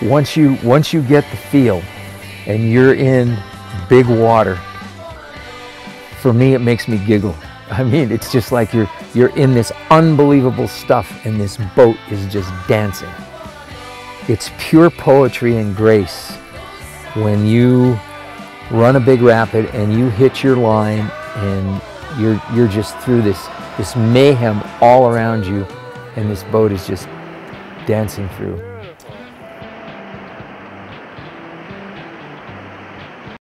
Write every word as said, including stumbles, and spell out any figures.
once you once you get the feel and you're in big water, for me it makes me giggle. I mean, it's just like you're you're in this unbelievable stuff and this boat is just dancing. It's pure poetry and grace when you run a big rapid and you hit your line and you're you're just through this this mayhem all around you, and this boat is just dancing through.